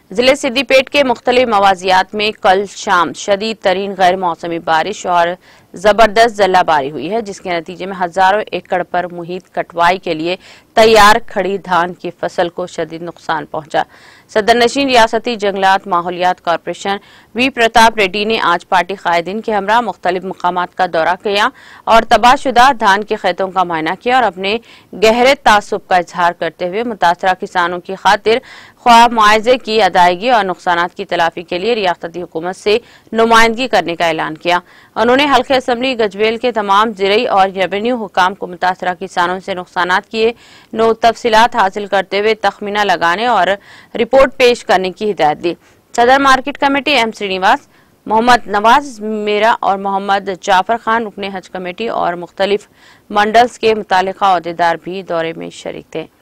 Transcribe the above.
जिले सिद्दीपेट के मुख्तलिफ मवाजियात में कल शाम शदीद तरीन गैर मौसमी बारिश और जबरदस्त जल्लाबारी हुई है, जिसके नतीजे में हजारों एकड़ पर मुहित कटवाई के लिए तैयार खड़ी धान की फसल को शदीद नुकसान पहुंचा। सदरनशीन रियासती जंगलात माहौलियात कॉरपोरेशन वी प्रताप रेड्डी ने आज पार्टी कायदीन के हमरा मुख्तलिफ मकामात का दौरा किया और तबाहशुदा धान के खेतों का मुआयना किया और अपने गहरे तासुब का इजहार करते हुए मुतासरा किसानों की खातिर ख्वाह मुआवजे की अदायगी और नुकसानात की तलाफी के लिए रियासती हुकूमत से नुमाइंदगी करने का ऐलान किया। उन्होंने हल्के असम्बली गजवेल के तमाम ज़िरई और रेवेन्यू हुकाम को मुतासरा किसानों से नुकसानात किए नो तफसीलात हासिल करते हुए तखमीना लगाने और रिपोर्ट पेश करने की हिदायत दी। सदर market committee M Srinivas, Mohammed Nawaz मेरा और मोहम्मद जाफर खान रुकने हज कमेटी और मुख्तलिफ मंडल्स के मुतालिका अहदेदार भी दौरे में शरीक थे।